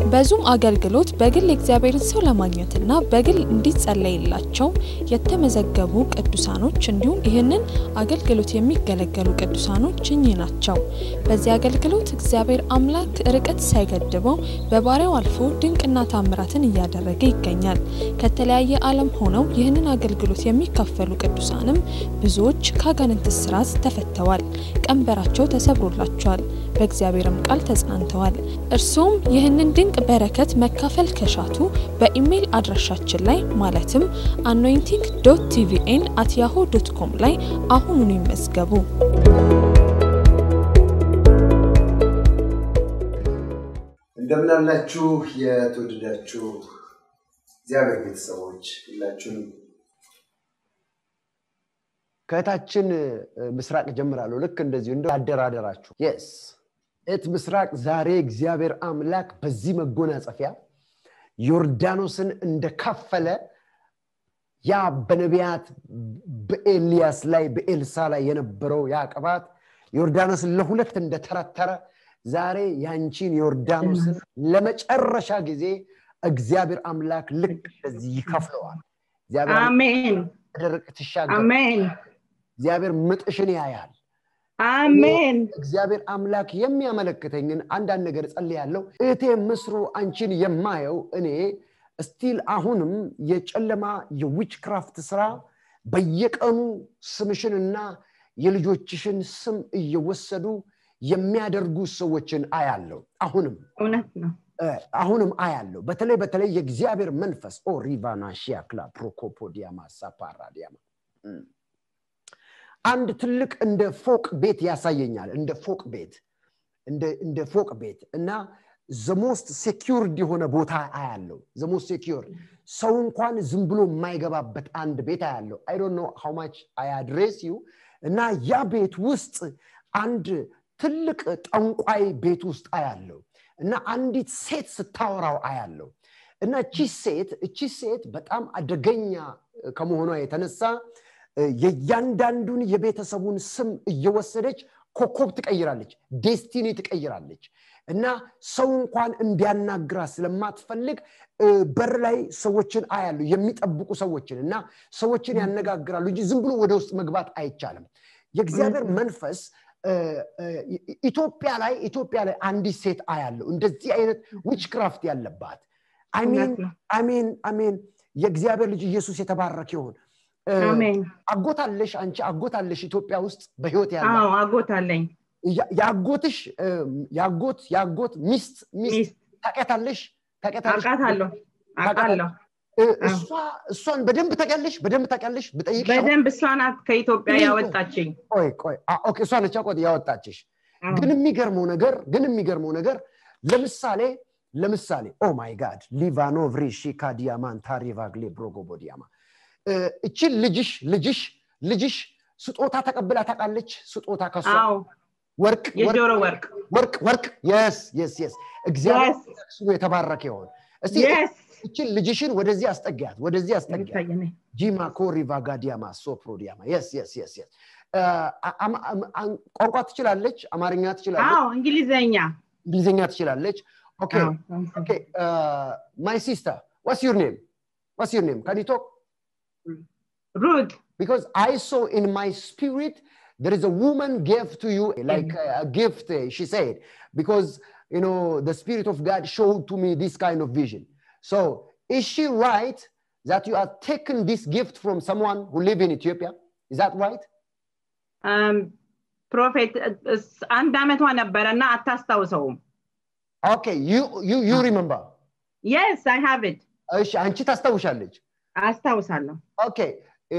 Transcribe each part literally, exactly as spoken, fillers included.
በዙም አገልግሎት በግል እግዚአብሔርን ሰው ለማግኘትና በግል እንዲጸለይላቸው የተመዘገቡ ቅዱሳኖች እንዲሁም ይህንን አገልግሎት የሚገለገሉ ቅዱሳኖች እኚህ ናቸው። በዚህ አገልግሎት እግዚአብሔር አምላክ ርቀት ሳይገድበው በባሪያው አልፎ ድንቅና ታምራትን እያደረገ ይገኛል። ከተለያየ ዓለም ሆነው ይህንን አገልግሎት የሚካፈሉ ቅዱሳንም ብዙዎች ከአጋንንት እስራት ተፈተዋል፣ ቀንበራቸው ተሰብሮላቸዋል፣ በእግዚአብሔርም ቃል ተጽናንተዋል። እርሱም ይህንን ድንቅ በረከት መካፈል ከሻቱ በኢሜል አድራሻችን ላይ ማለትም anointing dot t v n at yahoo dot com ላይ አሁኑን ይመዝገቡ። እንደምን አላችሁ የተወደዳችሁ እግዚአብሔር ቤተሰቦች ሁላችሁም። ከታችን ምስራቅ ጀምራለሁ ልክ እንደዚህ እንደ አደራደራችሁ yes እት ምስራቅ ዛሬ እግዚአብሔር አምላክ በዚህ መጎናጸፊያ ዮርዳኖስን እንደከፈለ ያ በነቢያት በኤልያስ ላይ በኤልሳ ላይ የነበረው ያ ቅባት ዮርዳኖስን ለሁለት እንደተረተረ ዛሬ ያንቺን ዮርዳኖስን ለመጨረሻ ጊዜ እግዚአብሔር አምላክ ልክ እንደዚህ ይከፍለዋል። እግዚአብሔር አሜን ደረቅ ተሻገር አሜን እግዚአብሔር ምጥሽን ያያል። አሜን እግዚአብሔር አምላክ የሚያመለክተኝን አንድ አንድ ነገር ጸልያለሁ። እቴ ምስሩ አንቺን የማየው እኔ ስቲል አሁንም የጨለማ የዊችክራፍት ስራ በየቀኑ ስምሽንና የልጆችሽን ስም እየወሰዱ የሚያደርጉ ሰዎችን አያለው። አሁንም እውነት ነው አሁንም አያለው። በተለይ በተለይ የእግዚአብሔር መንፈስ ኦ ሪቫና ሺያክላ ፕሮኮፖዲያማ ሳፓራዲያማ አንድ ትልቅ እንደ ፎቅ ቤት ያሳየኛል። እንደ ፎቅ ቤት እንደ እንደ ፎቅ ቤት እና the most secured የሆነ ቦታ አያለው። the most secure ሰው እንኳን ዝም ብሎ የማይገባበት አንድ ቤት አያለው። I don't know how much I address you እና ያ ቤት ውስጥ አንድ ትልቅ ጠንቋይ ቤት ውስጥ አያለው እና አንዲት ሴት ስታወራው አያለው እና እቺ ሴት እቺ ሴት በጣም አደገኛ ከመሆኗ የተነሳ የያንዳንዱን የቤተሰቡን ስም እየወሰደች ኮኮብ ትቀይራለች፣ ዴስቲኒ ትቀይራለች እና ሰው እንኳን እንዲያናግራ ስለማትፈልግ በር ላይ ሰዎችን አያሉ የሚጠብቁ ሰዎችን እና ሰዎችን ያነጋግራሉ እንጂ ዝም ብሎ ወደ ውስጥ መግባት አይቻልም። የእግዚአብሔር መንፈስ ኢትዮጵያ ላይ ኢትዮጵያ ላይ አንዲት ሴት አያለው እንደዚህ አይነት ዊችክራፍት ያለባት አሜን አሜን አሜን። የእግዚአብሔር ልጅ ኢየሱስ የተባረከ ይሁን። አሜን። አጎታለሽ አንቺ አጎታለሽ ኢትዮጵያ ውስጥ በህይወት ያለ? አዎ አጎታለኝ። ያጎትሽ ያጎት ያጎት ሚስት ሚስት ታቀታለሽ ታቀታለሽ? አቃታለሁ አቃለሁ። እሷ እሷን በደንብ ታቀለሽ በደንብ ታቀለሽ ብጠይቅሽ? በደንብ እሷን ከኢትዮጵያ ያወጣችኝ። ቆይ ቆይ ኦኬ እሷን ቻቆት ያወጣችሽ። ግን የሚገርመው ነገር ግን የሚገርመው ነገር ለምሳሌ ለምሳሌ ኦ ማይ ጋድ ሊቫኖቭሪ ሺካዲያማን ታሪቫግሌ ብሮጎቦዲያማ እቺ ልጅሽ ልጅሽ ልጅሽ ስጦታ ተቀብላ ታቃለች? ስጦታ ከሷ? አዎ ወርቅ የጆሮ ወርቅ ወርቅ ወርቅ yes yes yes እግዚአብሔር ስሙ የተባረከ ይሁን። እስቲ እቺ ልጅሽን ወደዚህ አስጠጋት ወደዚህ አስጠጋት። ጂማ ኮሪቫጋዲያማ ሶፕሮዲያማ yes yes yes yes ቋንቋ ትችላለች? አማርኛ ትችላለች? አዎ እንግሊዘኛ እንግሊዘኛ ትችላለች። okay okay uh my sister what's your name what's your name can you talk? Ruth. Because I saw in my spirit there is a woman gave to you like a, a gift, she said, because you know the spirit of God showed to me this kind of vision. So is she right that you are taking this gift from someone who live in Ethiopia? Is that right? Um prophet and ametwa ነበረና አታስታውሰውም? Okay, you you you remember? Yes, I have it. እሺ አንቺ ታስታውሻለች? አስታውሳለሁ። Okay.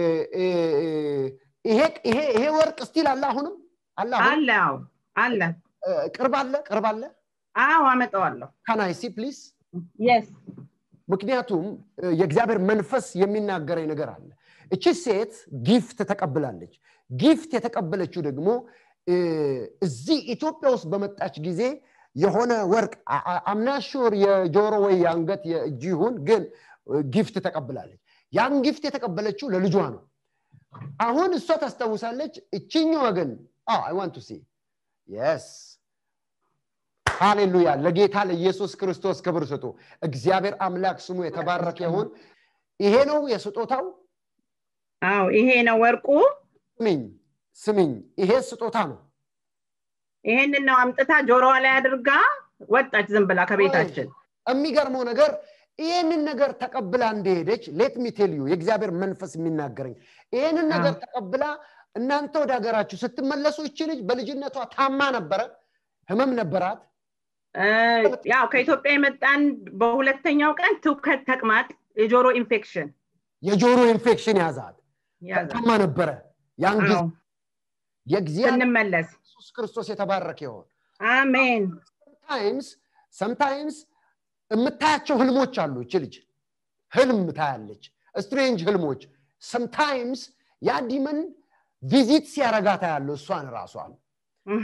ይሄ ይሄ ይሄ ወርቅ ስቲል አለ አሁንም አለ አለ አለ ቅርብ አለ ቅርብ አለ? አዎ አመጣዋለሁ። Can I see please? Yes. ምክንያቱም የእግዚአብሔር መንፈስ የሚናገረኝ ነገር አለ። እቺ ሴት ጊፍት ተቀበላለች። ጊፍት የተቀበለችው ደግሞ እዚህ ኢትዮጵያ ውስጥ በመጣች ጊዜ የሆነ ወርቅ I'm not sure የጆሮ ወይ የአንገት የእጅ ይሁን ግን ጊፍት ተቀበላለች። ያን ጊፍት የተቀበለችው ለልጇ ነው። አሁን እሷ ታስታውሳለች እቺኛው ግን ah I want to see yes ሃሌሉያ ለጌታ ለኢየሱስ ክርስቶስ ክብር ስጡ እግዚአብሔር አምላክ ስሙ የተባረከ ይሁን ይሄ ነው የስጦታው አዎ ይሄ ነው ወርቁ ስሚኝ ስሚኝ ይሄ ስጦታ ነው ይሄንን ነው አምጥታ ጆሮዋ ላይ አድርጋ ወጣች ዝም ብላ ከቤታችን የሚገርመው ነገር ይሄንን ነገር ተቀብላ እንደሄደች let me tell you የእግዚአብሔር መንፈስ የሚናገረኝ ይሄንን ነገር ተቀብላ እናንተ ወደ ሀገራችሁ ስትመለሱ እቺ ልጅ በልጅነቷ ታማ ነበር ህመም ነበራት ያው ከኢትዮጵያ የመጣን በሁለተኛው ቀን ትውከት ተቅማጥ የጆሮ ኢንፌክሽን የጆሮ ኢንፌክሽን ያዛት ታማ ነበር ያን ጊዜ የእግዚአብሔር እንመለስ ኢየሱስ ክርስቶስ የተባረከ ይሁን አሜን sometimes sometimes እምታያቸው ህልሞች አሉ እቺ ልጅ ህልም ታያለች ስትሬንጅ ህልሞች sometimes ያ ዲመን ቪዚት ሲያረጋታ ያለው እሷን ራሷን እህ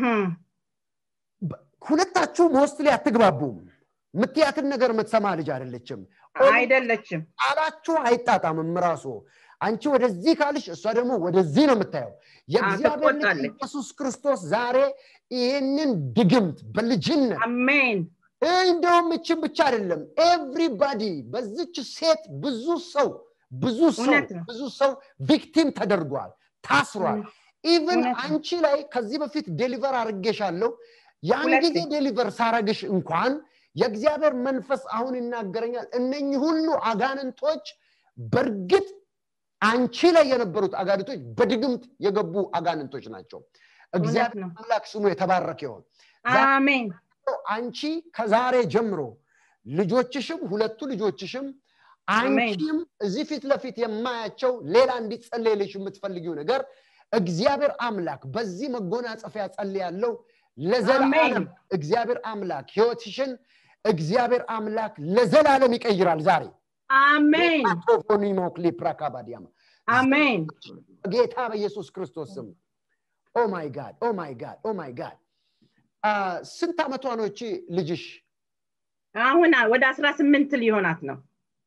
ሁለታችሁ ሞስትሊ አትግባቡም ምትያትን ነገር መተሰማ ልጅ አይደለችም አይደለችም አላችሁ አይጣጣምም ራሱ አንቺ ወደዚህ ካልሽ እሷ ደግሞ ወደዚህ ነው የምታየው የእግዚአብሔር ኢየሱስ ክርስቶስ ዛሬ ይሄንን ድግምት በልጅነት አሜን እንደውም እቺ ብቻ አይደለም everybody በዚች ሴት ብዙ ሰው ብዙ ሰው ብዙ ሰው ቪክቲም ተደርጓል ታስሯል even አንቺ ላይ ከዚህ በፊት ዴሊቨር አርገሻለሁ ያን ጊዜ ዴሊቨር ሳረግሽ እንኳን የእግዚአብሔር መንፈስ አሁን ይናገረኛል እነኚህ ሁሉ አጋንንቶች በርግጥ አንቺ ላይ የነበሩት አጋንንቶች በድግምት የገቡ አጋንንቶች ናቸው እግዚአብሔር አምላክ ስሙ የተባረከ ይሁን አሜን አንቺ ከዛሬ ጀምሮ ልጆችሽም ሁለቱ ልጆችሽም አንቺም እዚህ ፊት ለፊት የማያቸው ሌላ እንዲጸለይልሽ የምትፈልጊው ነገር እግዚአብሔር አምላክ በዚህ መጎናጸፊያ ጸልያለሁ ለዘላለም እግዚአብሔር አምላክ ህይወትሽን እግዚአብሔር አምላክ ለዘላለም ይቀይራል ዛሬ አሜን አቶፎኒ ሞክሊ ፕራካባዲያማ አሜን ጌታ በኢየሱስ ክርስቶስ ስም ኦ ማይ ጋድ ኦ ማይ ጋድ ኦ ማይ ጋድ አ ስንት አመቷ ነው እቺ ልጅሽ አሁን ወደ አስራ ስምንት ሊሆናት ነው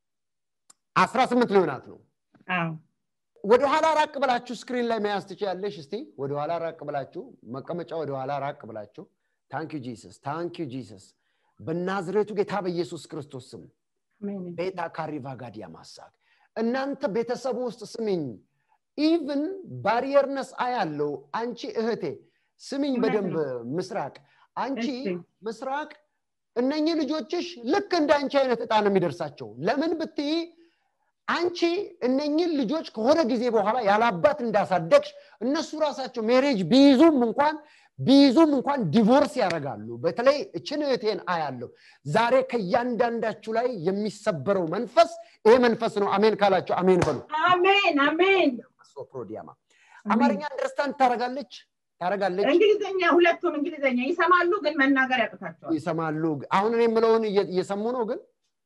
አስራ ስምንት ሊሆናት ነው አዎ ወደ ኋላ ራቅ ብላችሁ ስክሪን ላይ መያዝ ትችያለሽ እስቲ ወደ ኋላ ራቅ ብላችሁ መቀመጫ ወደ ኋላ ራቅ ብላችሁ ታንክ ዩ ጂሰስ ታንክ ዩ ጂሰስ በናዝሬቱ ጌታ በኢየሱስ ክርስቶስ ስም አሜን ቤታ ካሪቫ ጋዲያ ማሳክ እናንተ ቤተሰብ ውስጥ ስሚኝ ኢቭን ባሪየርነስ አያለው አንቺ እህቴ ስሚኝ በደንብ ምስራቅ አንቺ ምስራቅ እነኚህ ልጆችሽ ልክ እንዳንቺ አይነት እጣ ነው የሚደርሳቸው ለምን ብትይ አንቺ እነኚህ ልጆች ከሆነ ጊዜ በኋላ ያላባት እንዳሳደግሽ እነሱ ራሳቸው ሜሬጅ ቢይዙም እንኳን ቢይዙም እንኳን ዲቮርስ ያረጋሉ በተለይ እቺን እህቴን አያለው ዛሬ ከያንዳንዳችሁ ላይ የሚሰበረው መንፈስ ይሄ መንፈስ ነው አሜን ካላችሁ አሜን በሉ አሜን አሜን ሶፕሮዲያማ አማርኛ አንደርስታንድ ታረጋለች ታረጋለች እንግሊዘኛ ሁለቱም እንግሊዘኛ ይሰማሉ ግን መናገር ያቅታቸዋል ይሰማሉ አሁን እኔ የምለውን እየሰሙ ነው ግን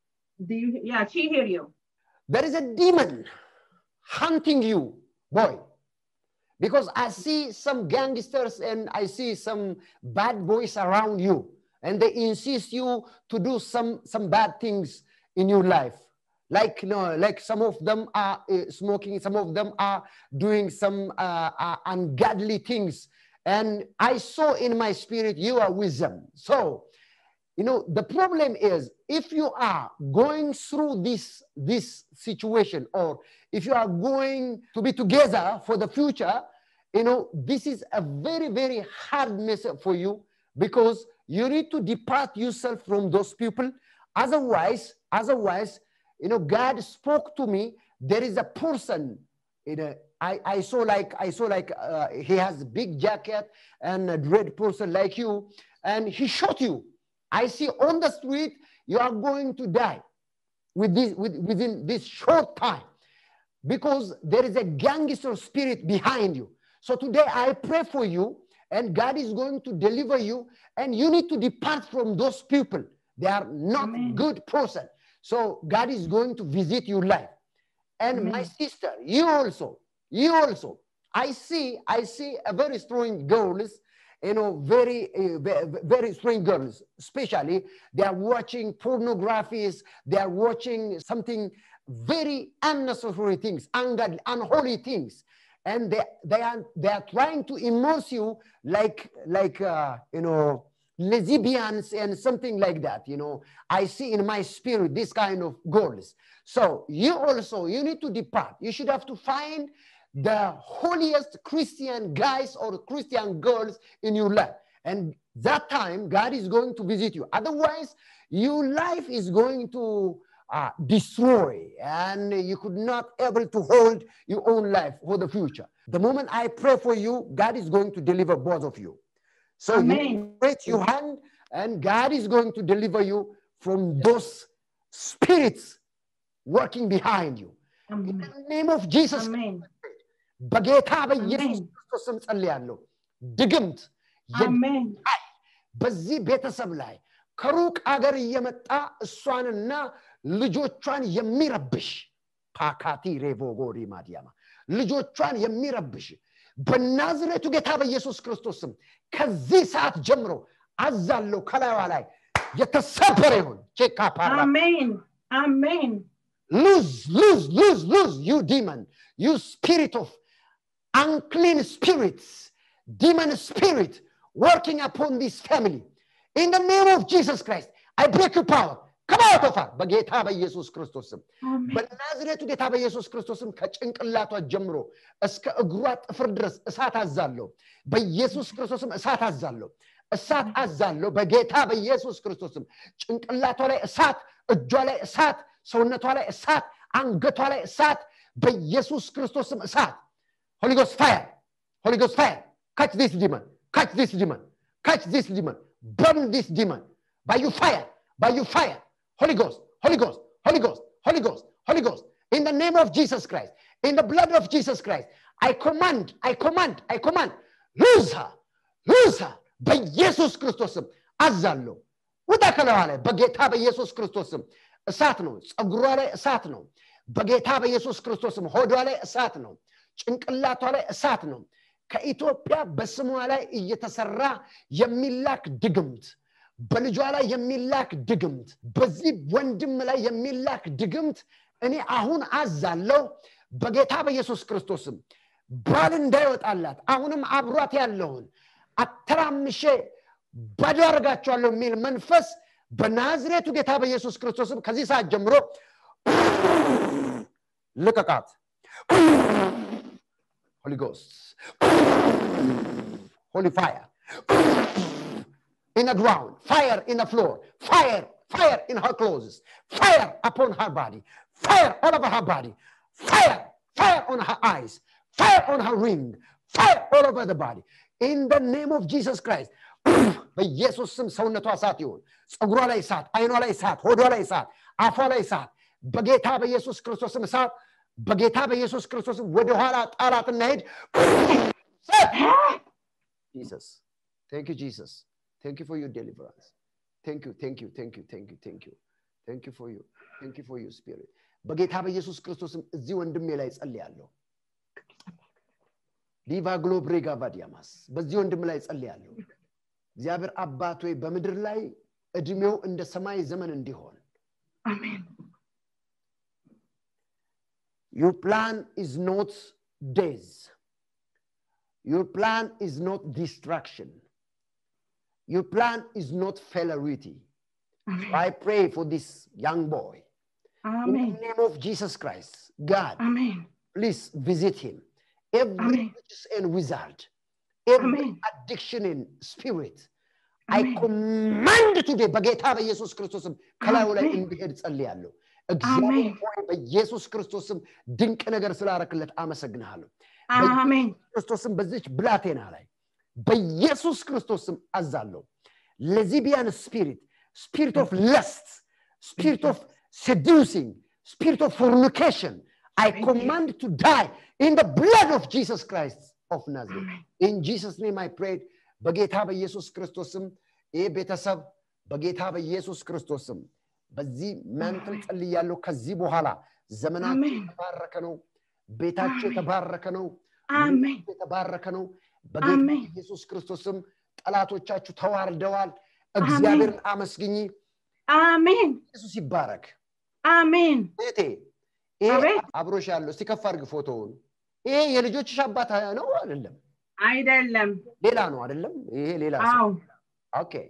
yeah she hear you there is a demon hunting you boy because I see some gangsters and I see some bad boys around you and they insist you to do some some bad things in your life like you know like some of them are uh, smoking some of them are doing some uh, uh, ungodly things and I saw in my spirit you are with them so you know the problem is if you are going through this this situation or if you are going to be together for the future you know this is a very very hard message for you because you need to depart yourself from those people otherwise otherwise you know God spoke to me there is a person you know I I saw like I saw like uh, he has a big jacket and a red person like you and he shot you I see on the street you are going to die with this with, within this short time because there is a gangster spirit behind you so today I pray for you and God is going to deliver you and you need to depart from those people they are not Amen. Good person so God is going to visit your life and Amen. My sister you also you also I see I see a very strong girls you know very uh, very strange girls especially they are watching pornographies they are watching something very unnecessary things ungodly unholy things and they they are they are trying to immerse you like like uh, you know lesbians and something like that, you know. I see in my spirit this kind of goals. So you also, you need to depart. You should have to find the holiest Christian guys or Christian girls in your life. And that time, God is going to visit you. Otherwise, your life is going to uh, destroy, and you could not able to hold your own life for the future. The moment I pray for you, God is going to deliver both of you. So Amen. you raise your hand, and God is going to deliver you from those spirits working behind you. Amen. In the name of Jesus, Amen. በጌታ በኢየሱስ Amen. ክርስቶስ ስም ጸልያለሁ። ድግምት Amen. በዚህ ቤተሰብ ላይ ከሩቅ አገር እየመጣ እሷንና ልጆቿን የሚረብሽ ፓካቲ ሬቮጎሪ ማዲያማ ልጆቿን የሚረብሽ በናዝሬቱ ጌታ በኢየሱስ ክርስቶስ ስም ከዚህ ሰዓት ጀምሮ አዛለው ከላይዋ ላይ የተሰበረ ይሁን። ቼካ ፓራ Amen. Amen. lose lose lose lose you demon, you spirit of unclean spirits, demon spirit working upon this family. In the name of Jesus Christ, I break your power. Come out of her. በጌታ በኢየሱስ ክርስቶስ ስም በናዝሬቱ ጌታ በኢየሱስ ክርስቶስ ስም ከጭንቅላቷ ጀምሮ እስከ እግሯ ጥፍር ድረስ እሳት አዛለሁ። በኢየሱስ ክርስቶስ ስም እሳት አዛለሁ። እሳት አዛለሁ በጌታ በኢየሱስ ክርስቶስ ስም። ጭንቅላቷ ላይ እሳት፣ እጇ ላይ እሳት፣ ሰውነቷ ላይ እሳት፣ አንገቷ ላይ እሳት፣ በኢየሱስ ክርስቶስ ስም እሳት። Holy Ghost fire. Holy Ghost fire. Catch this demon. Catch this demon. Catch this demon. Burn this demon. By your fire. By your fire. Holy Ghost. Holy Ghost. Holy Ghost. Holy Ghost. Holy Ghost. In the name of Jesus Christ. In the blood of Jesus Christ. I command. I command. I command. Lose her. Lose her. By Jesus Christos. Azallo. Uda kalawale. Bageta by Jesus Christos. Satno. Agrale satno. Bageta by Jesus Christos. Hodwale satno. ጭንቅላቷ ላይ እሳት ነው። ከኢትዮጵያ በስሟ ላይ እየተሰራ የሚላክ ድግምት፣ በልጇ ላይ የሚላክ ድግምት፣ በዚህ ወንድም ላይ የሚላክ ድግምት እኔ አሁን አዛለሁ በጌታ በኢየሱስ ክርስቶስም። ባል እንዳይወጣላት አሁንም አብሯት ያለውን አተራምሼ ባዶ አደርጋቸዋለሁ የሚል መንፈስ በናዝሬቱ ጌታ በኢየሱስ ክርስቶስም ከዚህ ሰዓት ጀምሮ ልቀቃት። Holy Ghost, holy fire in the ground, fire in the floor, fire, fire in her clothes, fire upon her body, fire all over her body, fire, fire on her eyes, fire on her ring, fire all over the body. In the name of Jesus Christ, በኢየሱስ ስም ሰውነቷ እሳት ይሁን። ጸጉሯ ላይ እሳት፣ አይኗ ላይ እሳት፣ ሆዷ ላይ እሳት፣ አፏ ላይ እሳት፣ በጌታ በኢየሱስ ክርስቶስ ስም እሳት። በጌታ በኢየሱስ ክርስቶስ ወደ ኋላ ጣላት እናሄድ። Jesus, thank you Jesus, thank you for your deliverance, thank you thank you thank you thank you thank you thank you for you thank you for your spirit. በጌታ በኢየሱስ ክርስቶስ እዚህ ወንድሜ ላይ ጸልያለሁ። ዲቫ ግሎብሬጋ ባዲያማስ በዚህ ወንድም ላይ ጸልያለሁ። እግዚአብሔር አባት ሆይ በምድር ላይ እድሜው እንደ ሰማይ ዘመን እንዲሆን አሜን። Your plan is not days. Your plan is not destruction. Your plan is not failure. So I pray for this young boy. Amen. In the name of Jesus Christ, God, Amen. please visit him. Every Amen. witch and wizard, every Amen. addiction in spirit, Amen. I command today, በጌታ በኢየሱስ ክርስቶስም ከላዩ ላይ Amen. እንዲሄድ ጸልያለሁ። እግዚአብሔር ሆይ በኢየሱስ ክርስቶስም ድንቅ ነገር ስላረክለት አመሰግናለሁ። አሜን። ክርስቶስም በዚች ብላቴና ላይ በኢየሱስ ክርስቶስም አዛለሁ። lesbian spirit, spirit of lust, spirit of seducing, spirit of fornication, I command to die in the blood of Jesus Christ of Nazareth. In Jesus name I prayed. በጌታ በኢየሱስ ክርስቶስም ይህ ቤተሰብ በጌታ በኢየሱስ ክርስቶስም በዚህ መንፈስ ጸልያለሁ። ከዚህ በኋላ ዘመናችሁ የተባረከ ነው። ቤታችሁ የተባረከ ነው። አሜን። የተባረከ ነው። በጌታ ኢየሱስ ክርስቶስም ጠላቶቻችሁ ተዋርደዋል። እግዚአብሔርን አመስግኚ። አሜን። ኢየሱስ ይባረክ። አሜን። እቴ ይሄ አብሮሽ ያለው እስቲ ከፍ አድርግ ፎቶውን። ይሄ የልጆችሽ አባት ነው አይደለም? አይደለም። ሌላ ነው አይደለም? ይሄ ሌላ ሰው። አዎ። ኦኬ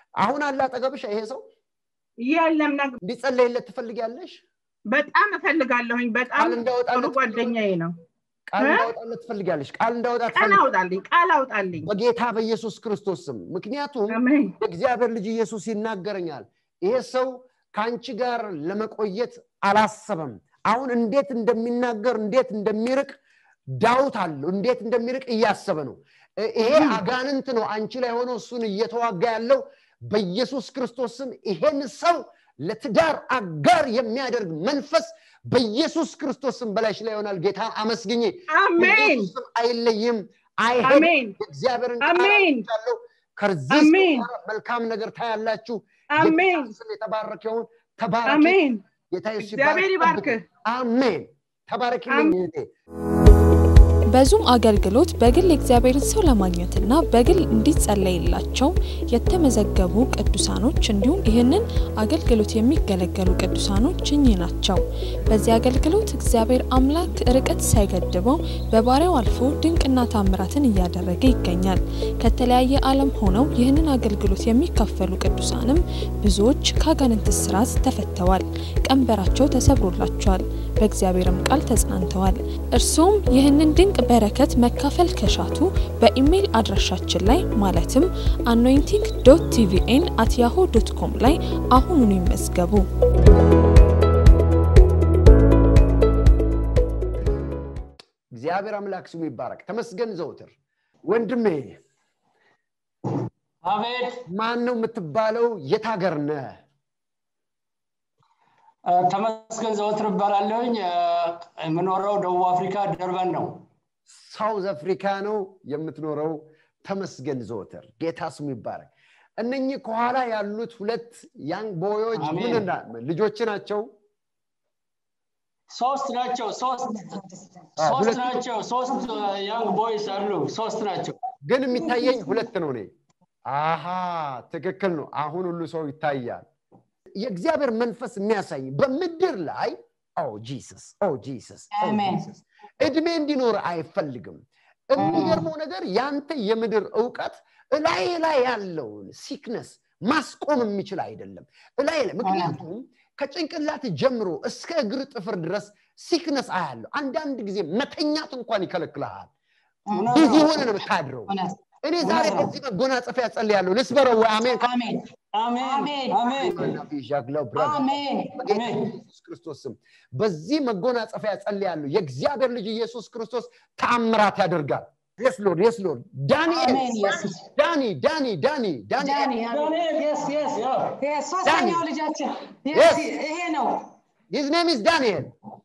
አሁን አለ አጠገብሽ ይሄ ሰው የለም ነገር እንዲጸለይለት ትፈልጊያለሽ በጣም እፈልጋለሁኝ በጣም ጥሩ ጓደኛዬ ነው ቃል እንዳወጣለት ትፈልጊያለሽ ቃል እንዳወጣት ቃል አውጣልኝ ቃል አውጣልኝ በጌታ በኢየሱስ ክርስቶስ ስም ምክንያቱም እግዚአብሔር ልጅ ኢየሱስ ይናገረኛል ይሄ ሰው ካንቺ ጋር ለመቆየት አላሰበም አሁን እንዴት እንደሚናገር እንዴት እንደሚርቅ ዳውት አለ እንዴት እንደሚርቅ እያሰበ ነው ይሄ አጋንንት ነው አንቺ ላይ ሆኖ እሱን እየተዋጋ ያለው በኢየሱስ ክርስቶስ ስም ይሄን ሰው ለትዳር አጋር የሚያደርግ መንፈስ በኢየሱስ ክርስቶስ ስም በላይሽ ላይ ይሆናል ጌታ አመስግኝ አሜን አይለይም አሜን እግዚአብሔርን አሜን ከዚህ መልካም ነገር ታያላችሁ አሜን ስም የተባረከው ተባረክ አሜን ጌታ ኢየሱስ ይባርክ አሜን ተባረክልኝ እህቴ በዙም አገልግሎት በግል እግዚአብሔርን ሰው ለማግኘትና በግል እንዲጸለይላቸው የተመዘገቡ ቅዱሳኖች እንዲሁም ይህንን አገልግሎት የሚገለገሉ ቅዱሳኖች እኚህ ናቸው በዚህ አገልግሎት እግዚአብሔር አምላክ ርቀት ሳይገድበው በባሪያው አልፎ ድንቅና ታምራትን እያደረገ ይገኛል ከተለያየ ዓለም ሆነው ይህንን አገልግሎት የሚካፈሉ ቅዱሳንም ብዙዎች ከአጋንንት እስራት ተፈተዋል ቀንበራቸው ተሰብሮላቸዋል በእግዚአብሔርም ቃል ተጽናንተዋል እርሱም ይህንን ድንቅ በረከት መካፈል ከሻቱ በኢሜል አድራሻችን ላይ ማለትም anointing dot t v n at yahoo dot com ላይ አሁኑን ይመዝገቡ እግዚአብሔር አምላክ ስሙ ይባረክ ተመስገን ዘውትር ወንድሜ አቤት ማን ነው የምትባለው የታገር ነህ ተመስገን ዘውትር ባላለኝ ምኖረው ደቡብ አፍሪካ ደርባን ነው ሳውዝ አፍሪካ ነው የምትኖረው ተመስገን ዘውትር ጌታ ስሙ ይባረክ እነኚህ ከኋላ ያሉት ሁለት ያንግ ቦዮች ምንና ልጆች ናቸው ሶስት ናቸው ሶስት ሶስት ናቸው ሶስት ያንግ ቦይስ አሉ ሶስት ናቸው ግን የሚታየኝ ሁለት ነው ነኝ አሃ ትክክል ነው አሁን ሁሉ ሰው ይታያል የእግዚአብሔር መንፈስ የሚያሳይ በመድር ላይ ኦ ጂሰስ ኦ ጂሰስ አሜን እድሜ እንዲኖር አይፈልግም የሚገርመው ነገር ያንተ የምድር ዕውቀት ላይ ላይ ያለው ሲክነስ ማስቆም የሚችል አይደለም ላይ ላይ ምክንያቱም ከጭንቅላት ጀምሮ እስከ እግር ጥፍር ድረስ ሲክነስ አያለው አንዳንድ ጊዜ መተኛት እንኳን ይከለክላል ብዙ ሆነ ነው ታድረው እኔ ዛሬ በዚህ መጎናጸፊያ ጸልያለሁ ልስበረው አሜን አሜን አሜን አሜን ነብይ ጃግላው ብራዘር አሜን ኢየሱስ ክርስቶስ በዚህ መጎናጸፊያ ጸልያለሁ የእግዚአብሔር ልጅ ኢየሱስ ክርስቶስ ተአምራት ያደርጋል yes lord yes lord ዳንኤል ዳኒ ዳኒ ዳኒ ዳኒ yes yes yes ሶስተኛው ልጃችን ይሄ ነው his name is Daniel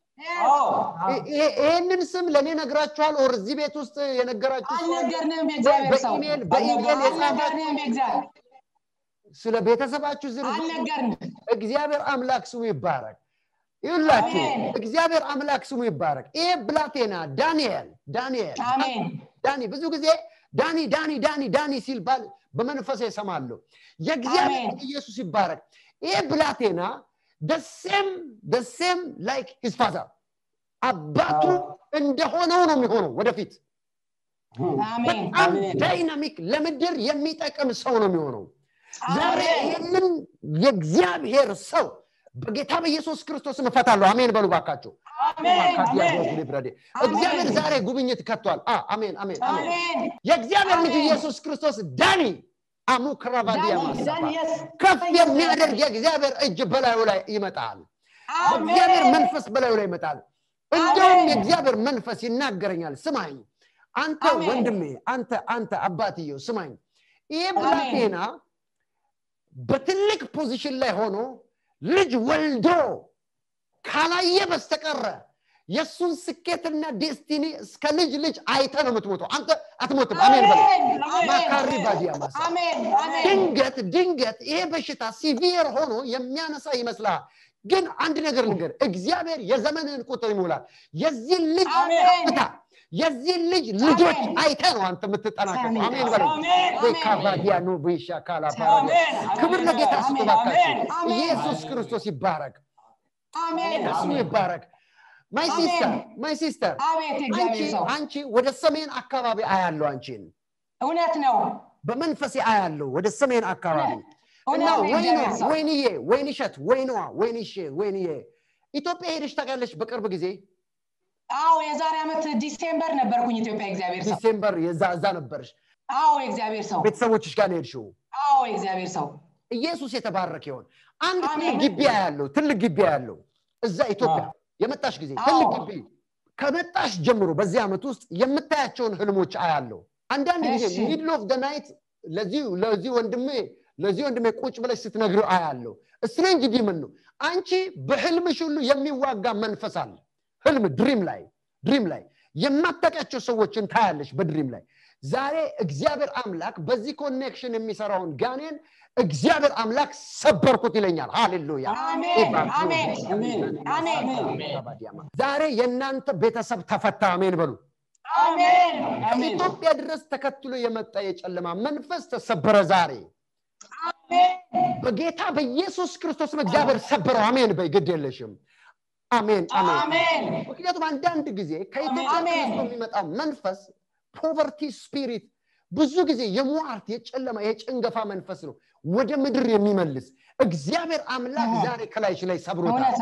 ይሄንን ስም ለኔ ነግራችኋል ኦር እዚህ ቤት ውስጥ የነገራችሁ አልነገርንም የእግዚአብሔር ሰው በኢሜል በኢሜል አልነገርንም የእግዚአብሔር ስለ ቤተሰባችሁ ዝርዝር አልነገርንም እግዚአብሔር አምላክ ስሙ ይባረክ ይላችሁ እግዚአብሔር አምላክ ስሙ ይባረክ ይሄ ብላቴና ዳንኤል ዳንኤል አሜን ዳኒ ብዙ ጊዜ ዳኒ ዳኒ ዳኒ ዳኒ ሲልባል በመንፈስ ይሰማሉ የእግዚአብሔር ኢየሱስ ይባረክ ይሄ ብላቴና the same the same like his father አባቱ እንደሆነው ነው የሚሆነው ወደፊት አሜን አሜን ዳይናሚክ ለምድር የሚጠቅም ሰው ነው የሚሆነው ዛሬ ይሄንን የእግዚአብሔር ሰው በጌታ በኢየሱስ ክርስቶስ መፈታለሁ አሜን በሉ ባካችሁ አሜን እግዚአብሔር ዛሬ ጉብኝት ከቷል አሜን አሜን አሜን የእግዚአብሔር ልጅ ኢየሱስ ክርስቶስ ዳኒ አሙክራባዲያ ማሰባ ከፍ የሚያደርግ የእግዚአብሔር እጅ በላዩ ላይ ይመጣል እግዚአብሔር መንፈስ በላዩ ላይ ይመጣል እንደውም የእግዚአብሔር መንፈስ ይናገረኛል ስማኝ አንተ ወንድሜ አንተ አንተ አባትየው ስማኝ ይሄ ብላቴና በትልቅ ፖዚሽን ላይ ሆኖ ልጅ ወልዶ ካላየ በስተቀረ የሱን ስኬትና ዴስቲኒ እስከ ልጅ ልጅ አይተ ነው የምትሞተው አንተ አትሞትም አሜን በል ማካሪ ባዲያ ማሳ አሜን አሜን ድንገት ድንገት ይሄ በሽታ ሲቪር ሆኖ የሚያነሳ ይመስላል ግን አንድ ነገር ልንገር እግዚአብሔር የዘመንን ቁጥር ይሞላል የዚህ ልጅ አታ የዚህ ልጅ ልጆች አይተ ነው አንተ የምትጠናከረው አሜን በል በካባዲያ ነው በይሻ ካላ ባራዲ ክብር ለጌታ ይስጥላችሁ ኢየሱስ ክርስቶስ ይባረክ አሜን እሱ ይባረክ my sister my sister አቤት እግዚአብሔር ሰው አንቺ ወደ ሰሜን አካባቢ አያለው አንቺን እውነት ነው በመንፈሴ አያለው ወደ ሰሜን አካባቢ እና ወይኑ ወይንዬ ወይንሸት ወይኗ ወይንሽ ወይንዬ ኢትዮጵያ ሄደሽ ታውቂያለሽ በቅርብ ጊዜ አዎ የዛሬ አመት ዲሴምበር ነበርኩኝ ኢትዮጵያ እግዚአብሔር ሰው ዲሴምበር የዛ እዛ ነበርሽ አዎ እግዚአብሔር ሰው ቤተሰቦችሽ ጋር ሄድሽው አዎ እግዚአብሔር ሰው ኢየሱስ የተባረከ ይሁን አንድ ግቢ ያለው ትልቅ ግቢ ያለው እዛ ኢትዮጵያ የመጣሽ ጊዜ ትልቅ ግቢ ከመጣሽ ጀምሮ በዚህ አመት ውስጥ የምታያቸውን ህልሞች አያለው አንዳንድ ጊዜ ሚድል ኦፍ ዘ ናይት ለዚህ ለዚህ ወንድሜ ለዚህ ወንድሜ ቁጭ ብለሽ ስትነግሪው አያለው ስትሬንጅ ዲመን ነው አንቺ በህልምሽ ሁሉ የሚዋጋ መንፈስ አለ ህልም ድሪም ላይ ድሪም ላይ የማታውቃቸው ሰዎችን ታያለሽ በድሪም ላይ ዛሬ እግዚአብሔር አምላክ በዚህ ኮኔክሽን የሚሰራውን ጋኔን እግዚአብሔር አምላክ ሰበርኩት ይለኛል ሃሌሉያ አሜን አሜን አሜን ዛሬ የናንተ ቤተሰብ ተፈታ አሜን በሉ አሜን አሜን ኢትዮጵያ ድረስ ተከትሎ የመጣ የጨለማ መንፈስ ተሰበረ ዛሬ አሜን በጌታ በኢየሱስ ክርስቶስ እግዚአብሔር ሰበረው አሜን በግድ የለሽም አሜን አሜን ምክንያቱም አንዳንድ ጊዜ ከኢትዮጵያ ተነስቶ የሚመጣ መንፈስ ፖቨርቲ ስፒሪት ብዙ ጊዜ የሟርት የጨለማ የጭንገፋ መንፈስ ነው ወደ ምድር የሚመልስ እግዚአብሔር አምላክ ዛሬ ከላይሽ ላይ ሰብሮታል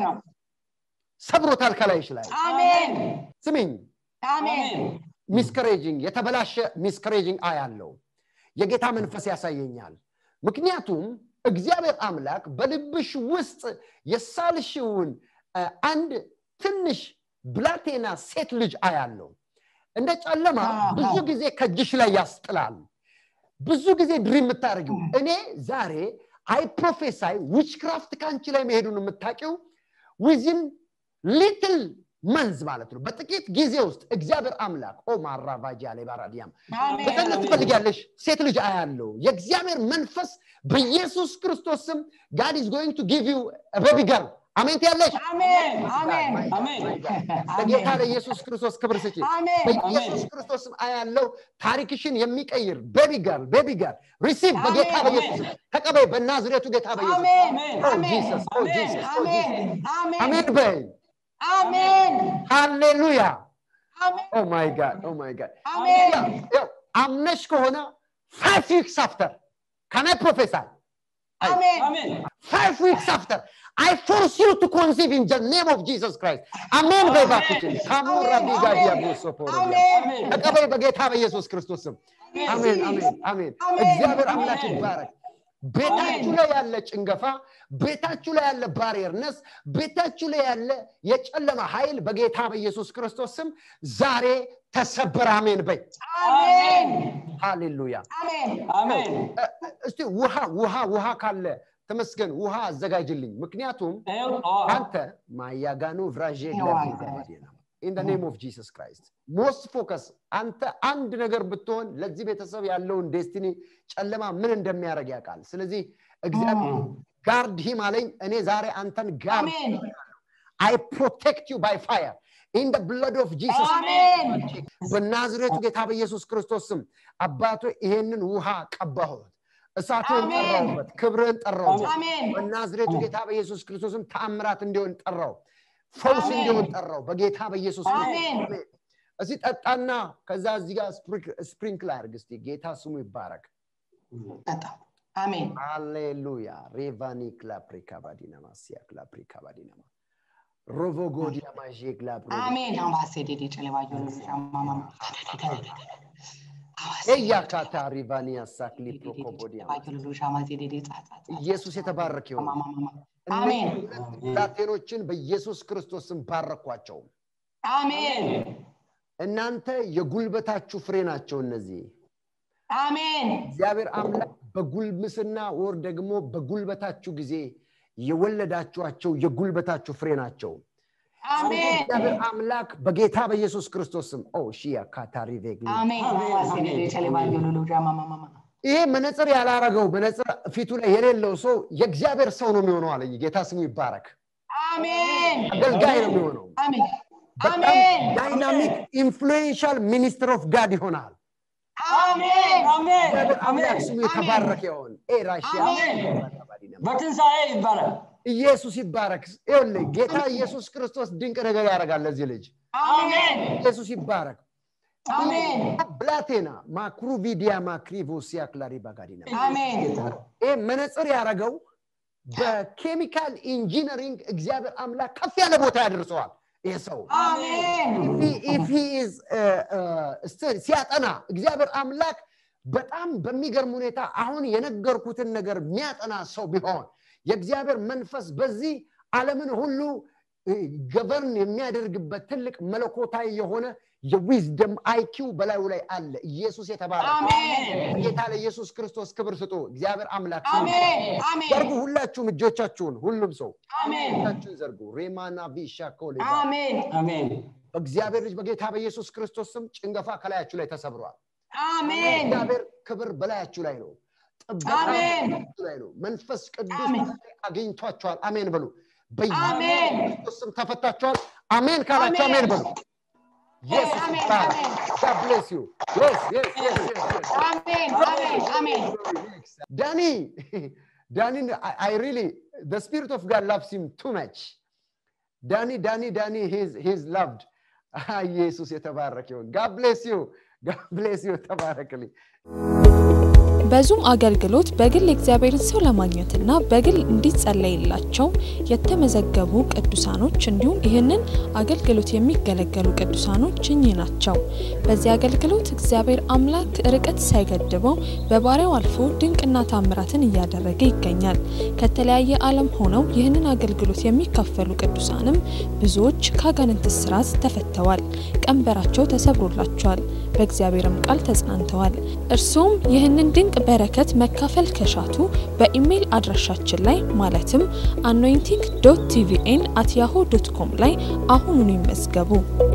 ሰብሮታል ከላይሽ ላይ አሜን ስሚኝ አሜን ሚስከሬጂንግ የተበላሸ ሚስከሬጂንግ አያለው የጌታ መንፈስ ያሳየኛል ምክንያቱም እግዚአብሔር አምላክ በልብሽ ውስጥ የሳልሽውን አንድ ትንሽ ብላቴና ሴት ልጅ አያለው እንደ ጨለማ ብዙ ጊዜ ከጅሽ ላይ ያስጥላል ብዙ ጊዜ ድሪም የምታረጊው እኔ ዛሬ አይ ፕሮፌሳይ ዊችክራፍት ካንቺ ላይ መሄዱን የምታቂው within little months ማለት ነው በጥቂት ጊዜ ውስጥ እግዚአብሔር አምላክ ኦ ማራባጃ ላይ ባራዲያም በተነት ትፈልጊያለሽ ሴት ልጅ አያለው የእግዚአብሔር መንፈስ በኢየሱስ ክርስቶስ ስም God is going to give you a baby girl አሜን ያለሽ አሜን አሜን አሜን በጌታ በኢየሱስ ክርስቶስ ክብር ስጪ በኢየሱስ ክርስቶስ ስም አያለው ታሪክሽን የሚቀይር ቤቢ ገርል ቤቢ ገርል ሪሲቭ በጌታ በኢየሱስ ተቀበይ በናዝሬቱ ጌታ በኢየሱስ አሜን ኦ ጂሰስ ኦ ጂሰስ አሜን አሜን አሜን በይ አሜን ሃሌሉያ አሜን ኦ ማይ ጋድ ኦ ማይ ጋድ አሜን አምነሽ ከሆነ five weeks after can I prophesy አሜን አሜን five weeks after I force you to conceive in the name of Jesus Christ. Amen. Amen. ተቀበይ በጌታ በኢየሱስ ክርስቶስ ስም አሜን አሜን አሜን እግዚአብሔር አምላክ ይባረክ ቤታችሁ ላይ ያለ ጭንገፋ ቤታችሁ ላይ ያለ ባሪየርነስ ቤታችሁ ላይ ያለ የጨለማ ኃይል በጌታ በኢየሱስ ክርስቶስ ስም ዛሬ ተሰበረ አሜን በይ አሜን ሃሌሉያ አሜን አሜን እስቲ ውሃ ውሃ ውሃ ካለ ተመስገን ውሃ አዘጋጅልኝ ምክንያቱም አንተ ማያጋኑ ቭራጄ ግላዲና in the name of Jesus Christ most focus አንተ አንድ ነገር ብትሆን ለዚህ ቤተሰብ ያለውን ዴስቲኒ ጨለማ ምን እንደሚያረግ ያውቃል ስለዚህ እግዚአብሔር ጋርድ ሂም አለኝ እኔ ዛሬ አንተን ጋርድ I protect you by fire in the blood of Jesus አሜን በናዝሬቱ ጌታ በኢየሱስ ክርስቶስ ስም አባቶ ይሄንን ውሃ ቀባሁ እሳቱን ጠራውበት ክብርን ጠራውበት በናዝሬቱ ጌታ በኢየሱስ ክርስቶስም ተአምራት እንዲሆን ጠራው ፈውስ እንዲሆን ጠራው በጌታ በኢየሱስ ክርስቶስ እዚህ ጠጣና ከዛ እዚህ ጋር ስፕሪንክል አድርግ እስቲ ጌታ ስሙ ይባረክ ጠጣ አሜን ሃሌሉያ ሬቫኒ ክላፕሪካ ባዲና ማሲያ ክላፕሪካ ባዲና ሮቮጎዲያ ማጂክ ላፕሪ አሜን አማሴ ዲዲ ጨለባዩ ማማማ እያ ካታ ሪቫኒያ ሳክሊ ፕሮኮቦዲያ ኢየሱስ የተባረከ ይሁን አሜን ዛቴኖችን በኢየሱስ ክርስቶስ ስም ባረኳቸው አሜን እናንተ የጉልበታችሁ ፍሬ ናቸው እነዚህ አሜን እግዚአብሔር አምላክ በጉልምስና ወር ደግሞ በጉልበታችሁ ጊዜ የወለዳችኋቸው የጉልበታችሁ ፍሬ ናቸው አሜን እግዚአብሔር አምላክ በጌታ በኢየሱስ ክርስቶስ ስም ኦ ሺያ ካታሪ ቬግሊ አሜን ዋሲኔ ቸለባዩ ሉሉጃ ማማማማ ይሄ መነጽር ያላረገው መነጽር ፊቱ ላይ የሌለው ሰው የእግዚአብሔር ሰው ነው የሚሆነው አለኝ ጌታ ስሙ ይባረክ አሜን አገልጋይ ነው የሚሆነው አሜን አሜን ዳይናሚክ ኢንፍሉዌንሻል ሚኒስትር ኦፍ ጋድ ይሆናል አሜን አሜን አምላክ ስሙ የተባረከ ይሁን ኤራሺያ በትንሳኤ ይባላል ኢየሱስ ይባረክ ይኸውልህ ጌታ ኢየሱስ ክርስቶስ ድንቅ ነገር ያደርጋል ለዚህ ልጅ አሜን ኢየሱስ ይባረክ አሜን ብላቴና ማክሩቪዲያ ማክሪቮሲያ ክላሪ ባጋዲና አሜን እ መነጽር ያረጋው በኬሚካል ኢንጂነሪንግ እግዚአብሔር አምላክ ከፍ ያለ ቦታ ያደርሰዋል ይሄ ሰው አሜን if he is still ሲያጠና እግዚአብሔር አምላክ በጣም በሚገርም ሁኔታ አሁን የነገርኩትን ነገር የሚያጠና ሰው ቢሆን የእግዚአብሔር መንፈስ በዚህ ዓለምን ሁሉ ገቨርን የሚያደርግበት ትልቅ መለኮታዊ የሆነ የዊዝደም አይኪው በላዩ ላይ አለ ኢየሱስ የተባረከ አሜን ጌታ ለኢየሱስ ክርስቶስ ክብር ስጡ እግዚአብሔር አምላክ አሜን አሜን ዘርጉ ሁላችሁም እጆቻችሁን ሁሉም ሰው አሜን እጆቻችሁን ዘርጉ ሬማና ቢሻኮሌ አሜን አሜን እግዚአብሔር ልጅ በጌታ በኢየሱስ ክርስቶስ ስም ጭንገፋ ከላያችሁ ላይ ተሰብሯል አሜን እግዚአብሔር ክብር በላያችሁ ላይ ነው ጥበቃ ላይ ነው መንፈስ ቅዱስ አግኝቷችኋል አሜን በሉ በኢየሱስ ስም ተፈታችኋል አሜን ካላችሁ አሜን በሉ Yes, amen, amen. God bless you. Yes, yes, yes, yes. yes. Amen, amen, amen. Danny, Danny, I, I really, the Spirit of God loves him too much. Danny, Danny, Danny, he's, he's loved. Ah, Jesus, God bless you. God bless you. Tabarakali. በዙም አገልግሎት በግል እግዚአብሔርን ሰው ለማግኘትና በግል እንዲጸለይላቸው የተመዘገቡ ቅዱሳኖች እንዲሁም ይህንን አገልግሎት የሚገለገሉ ቅዱሳኖች እኚህ ናቸው። በዚህ አገልግሎት እግዚአብሔር አምላክ ርቀት ሳይገድበው በባሪያው አልፎ ድንቅና ታምራትን እያደረገ ይገኛል። ከተለያየ ዓለም ሆነው ይህንን አገልግሎት የሚካፈሉ ቅዱሳንም ብዙዎች ከአጋንንት እስራት ተፈተዋል፣ ቀንበራቸው ተሰብሮላቸዋል፣ በእግዚአብሔርም ቃል ተጽናንተዋል። እርሱም ይህንን ድንቅ በረከት መካፈል ከሻቱ በኢሜል አድራሻችን ላይ ማለትም anointing dot t v n at yahoo dot com ላይ አሁኑኑ ይመዝገቡ።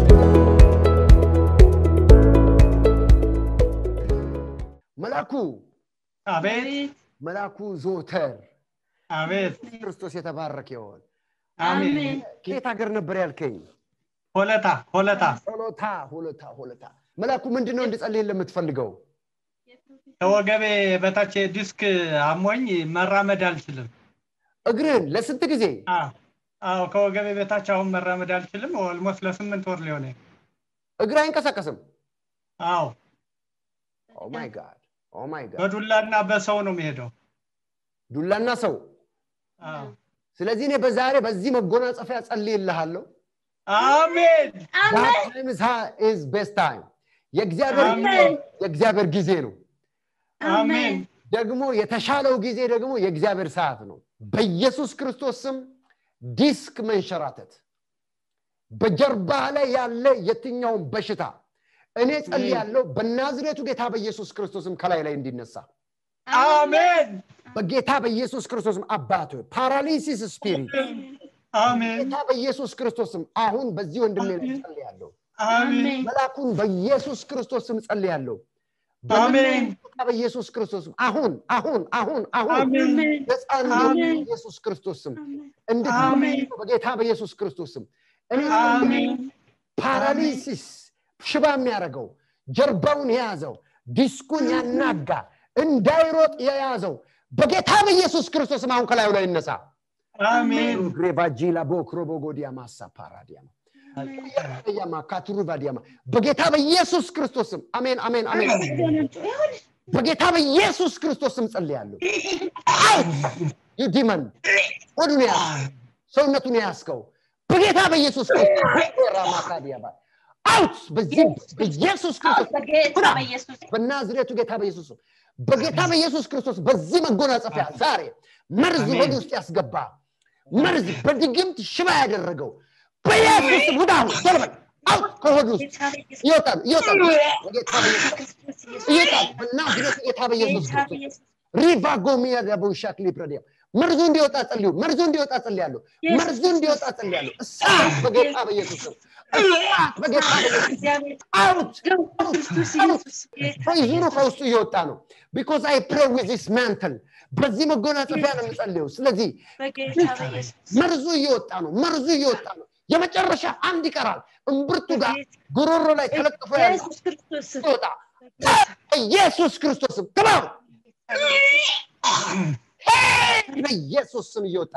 መላኩ አቤት መላኩ ዞተር አቤት ክርስቶስ የተባረከ ይሁን አሜን ከየት ሀገር ነበር ያልከኝ? ሆለታ ሆለታ ሆለታ ሆለታ ሆለታ መላኩ ምንድነው እንድጸልይልህ የምትፈልገው? ከወገቤ በታች ዲስክ አሞኝ መራመድ አልችልም። እግርን ለስንት ጊዜ? አዎ አዎ ከወገቤ በታች አሁን መራመድ አልችልም። ኦልሞስት ለስምንት ወር ሊሆነ እግር አይንቀሳቀስም። አዎ ኦ ማይ ጋድ ኦ ማይ ጋድ በዱላና በሰው ነው የሚሄደው። ዱላና ሰው። አዎ ስለዚህ እኔ በዛሬ በዚህ መጎናጸፊያ ጸልይልሃለሁ። አሜን that time is, is best time. የእግዚአብሔር የእግዚአብሔር ጊዜ ነው። አሜን ደግሞ የተሻለው ጊዜ ደግሞ የእግዚአብሔር ሰዓት ነው። በኢየሱስ ክርስቶስ ስም ዲስክ መንሸራተት በጀርባ ላይ ያለ የትኛው በሽታ እኔ ጸልያለሁ በናዝሬቱ ጌታ በኢየሱስ ክርስቶስም ከላይ ላይ እንዲነሳ አሜን በጌታ በኢየሱስ ክርስቶስም አባቶ ፓራሊሲስ ስፒሪት አሜን ጌታ በኢየሱስ ክርስቶስም አሁን በዚህ ወንድሜ ላይ ጸልያለሁ። አሜን መላኩን በኢየሱስ ክርስቶስም ጸልያለሁ። አሜን በኢየሱስ ክርስቶስም አሁን አሁን አሁን አሁን አሜን በጻን በኢየሱስ ክርስቶስም እንድትመጡ በጌታ በኢየሱስ ክርስቶስም እኔ አሜን ፓራሊሲስ ሽባ የሚያረጋው ጀርባውን የያዘው ዲስኩን ያናጋ እንዳይሮጥ የያዘው በጌታ በኢየሱስ ክርስቶስም አሁን ከላዩ ላይ ይነሳ። አሜን ግሬባጂላ ቦክሮቦጎዲያ ማሳ ፓራዲያማ ያማ ካቱሩባዲያማ በጌታ በኢየሱስ ክርስቶስም አሜን አሜን አሜን በጌታ በኢየሱስ ክርስቶስም ጸልያለሁ። ይዲመን ወዱንያ ሰውነቱን ያስከው በጌታ በኢየሱስ ክርስቶስ ራማካዲያባ አውት በዚህ በኢየሱስ ክርስቶስ በጌታ በኢየሱስ በናዝሬቱ ጌታ በኢየሱስ በጌታ በኢየሱስ ክርስቶስ በዚህ መጎናጸፊያ ዛሬ መርዝ ወደ ውስጥ ያስገባ መርዝ በድግምት ሽባ ያደረገው በኢየሱስ ሙዳው ተለበል አውት ከሆዱ ይወጣል ይወጣል በጌታ በኢየሱስ ይወጣል በናዝሬቱ ጌታ በኢየሱስ ክርስቶስ ሪቫ ጎሚያ ደቡሻክ ሊፕረዲያ መርዙ እንዲወጣ ጸልዩ መርዙ እንዲወጣ ጸልያለሁ መርዙ እንዲወጣ ጸልያለሁ እሳት በጌታ በኢየሱስ እሳት በጌታ በኢየሱስ አውት ይዙሩ ከውስጡ ይወጣ ነው because I pray with this mantle በዚህ መጎናጸፊያ ነው የምጸልየው። ስለዚህ መርዙ ይወጣ ነው መርዙ ይወጣ ነው የመጨረሻ አንድ ይቀራል እምብርቱ ጋር ጉሮሮ ላይ ተለጥፎ ያለ ኢየሱስ ክርስቶስ ይወጣ ኢየሱስ ክርስቶስ ተባው በኢየሱስ ስም ይወጣ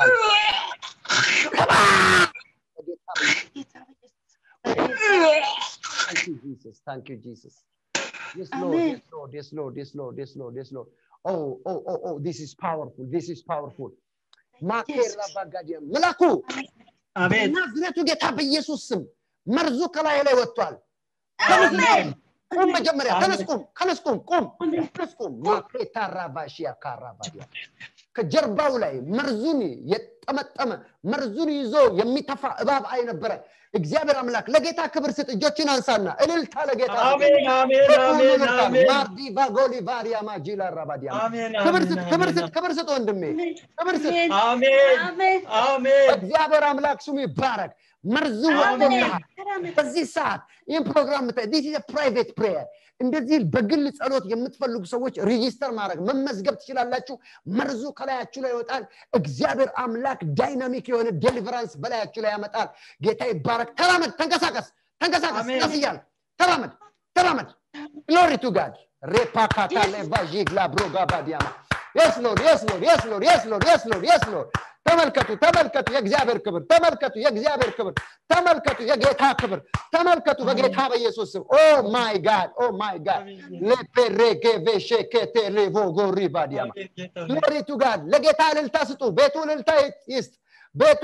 Jesus. Thank you, Jesus. Yes, Lord. Amen. Yes, Lord. Yes, Lord. Yes, Lord. Yes, Lord. Yes, Lord. Oh, oh, oh, oh, this is powerful. This is powerful. Makera bagadia. Malaku. Amen. ናዝሬቱ ጌታ በኢየሱስ ስም መርዙ ከላይ ላይ ወጥቷል። Amen. ቁም መጀመሪያ ተነስ ቁም ተነስ ቁም ቁም ተነስ ቁም ማኬታ ራባሺያ ካራባዲያ ከጀርባው ላይ መርዙን የጠመጠመ መርዙን ይዞ የሚተፋ እባብ አይ ነበር። እግዚአብሔር አምላክ ለጌታ ክብር ስጥ። እጆችን አንሳና እልልታ ለጌታ። አሜን አሜን አሜን አሜን ማርዲ ቫጎሊ ቫሪያ ማጂላ ራባዲያ አሜን ክብር ስጥ ክብር ስጥ ክብር ስጥ ወንድሜ ክብር ስጥ። አሜን Amen. አሜን እግዚአብሔር አምላክ ስሙ ይባረክ። መርዙ ወጥቷል። በዚህ ሰዓት ይህን ፕሮግራም ምታይ this is a private prayer እንደዚህ በግል ጸሎት የምትፈልጉ ሰዎች ሬጂስተር ማድረግ መመዝገብ ትችላላችሁ። መርዙ ከላያችሁ ላይ ይወጣል። እግዚአብሔር አምላክ ዳይናሚክ የሆነ ዴሊቨራንስ በላያችሁ ላይ ያመጣል። ጌታ ይባረክ። ተራመድ ተንቀሳቀስ ተንቀሳቀስ ያስያል ተራመድ ተራመድ glory to God ሬፓካታ ለቫጂግላ ብሮጋባዲያማ yes lord yes lord yes lord yes lord yes lord yes lord ተመልከቱ ተመልከቱ የእግዚአብሔር ክብር ተመልከቱ የእግዚአብሔር ክብር ተመልከቱ የጌታ ክብር ተመልከቱ በጌታ በኢየሱስ ስም ኦ ማይ ጋድ ኦ ማይ ጋድ ለፔሬጌ ቬሼኬቴ ሌቮጎሪባዲያማ glory to God ለጌታ እልልታ ስጡ። ቤቱ እልልታ ይስጥ። ቤቱ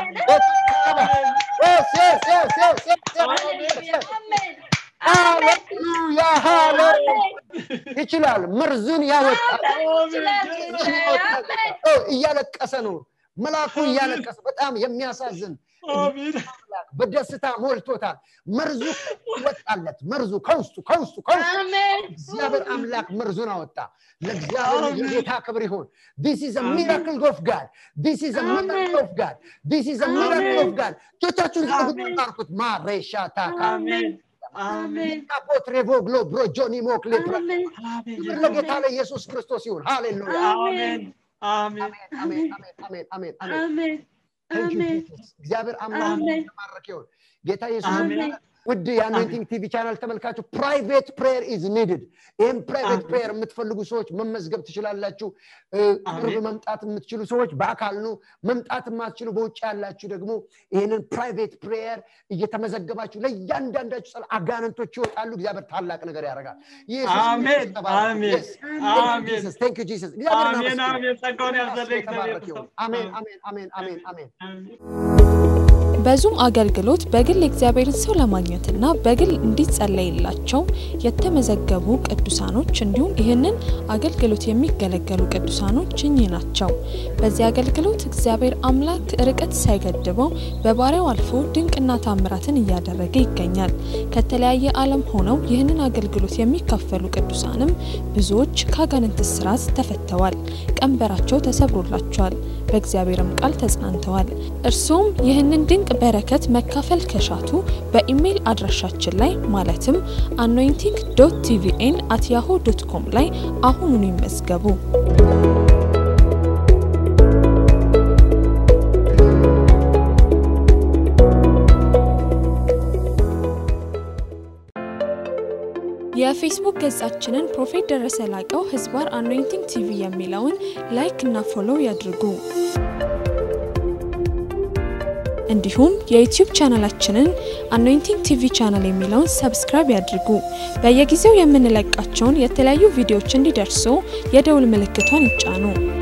yes yes yes yes yes Amen. ሃሌሉያ ሃሌሉያ ይችላል። መርዙን ያወጣል። እያለቀሰ ነው መልአኩ እያለቀሰ በጣም የሚያሳዝን አሜን በደስታ ሞልቶታል። መርዙ ወጣለት። መርዙ ከውስጡ ከውስጡ ከውስጡ Amen. እግዚአብሔር አምላክ መርዙን አወጣ። ለእግዚአብሔር የጌታ ክብር ይሁን። This is a miracle of God. This is a miracle of God. This is a miracle of God. ጆቻችሁን ዘርጉት ማሬሻታ አሜን Amen. ካፖትሬቮ ግሎ ብሮጆኒ ሞክሌ Amen. ክብር ለጌታ ለኢየሱስ ክርስቶስ ይሁን። ሃሌሉያ አሜን አሜን አሜን አሜን አሜን አሜን አሜን Amen. Thank you, Amen. Jesus. እግዚአብሔር አምላክ Amen. ተባረክ ይሁን። ጌታ ኢየሱስ Amen. ውድ የአኖይንቲንግ ቲቪ ቻናል ተመልካቾች ፕራይቬት ፕሬየር ኢዝ ኒድድ። ይህም ፕራይቬት ፕሬየር የምትፈልጉ ሰዎች መመዝገብ ትችላላችሁ። ቅርብ መምጣት የምትችሉ ሰዎች በአካል ነው። መምጣት የማትችሉ በውጭ ያላችሁ ደግሞ ይህንን ፕራይቬት ፕሬየር እየተመዘገባችሁ ለእያንዳንዳችሁ ጸሎት አጋንንቶች ይወጣሉ። እግዚአብሔር ታላቅ ነገር ያደርጋል። አሜን አሜን አሜን Thank you Jesus. አሜን አሜን ጸጋውን ያብዛልህ እግዚአብሔር። አሜን አሜን አሜን አሜን አሜን በዙም አገልግሎት በግል እግዚአብሔርን ሰው ለማግኘትና በግል እንዲጸለይላቸው የተመዘገቡ ቅዱሳኖች እንዲሁም ይህንን አገልግሎት የሚገለገሉ ቅዱሳኖች እኚህ ናቸው። በዚህ አገልግሎት እግዚአብሔር አምላክ ርቀት ሳይገድበው በባሪያው አልፎ ድንቅና ታምራትን እያደረገ ይገኛል። ከተለያየ ዓለም ሆነው ይህንን አገልግሎት የሚካፈሉ ቅዱሳንም ብዙዎች ከአጋንንት እስራት ተፈተዋል። ቀንበራቸው ተሰብሮላቸዋል። በእግዚአብሔርም ቃል ተጽናንተዋል። እርሱም ይህንን ድንቅ በረከት መካፈል ከሻቱ በኢሜል አድራሻችን ላይ ማለትም anointing dot t v n at yahoo dot com ላይ አሁኑኑ ይመዝገቡ። የፌስቡክ ገጻችንን ፕሮፌት ደረሰ ላቀው ህዝባር anointing ቲቪ የሚለውን ላይክ እና ፎሎው ያድርጉ። እንዲሁም የዩቲዩብ ቻናላችንን anointing ቲቪ ቻናል የሚለውን ሰብስክራይብ ያድርጉ። በየጊዜው የምንለቃቸውን የተለያዩ ቪዲዮዎች እንዲደርሱ የደውል ምልክቷን ይጫኑ።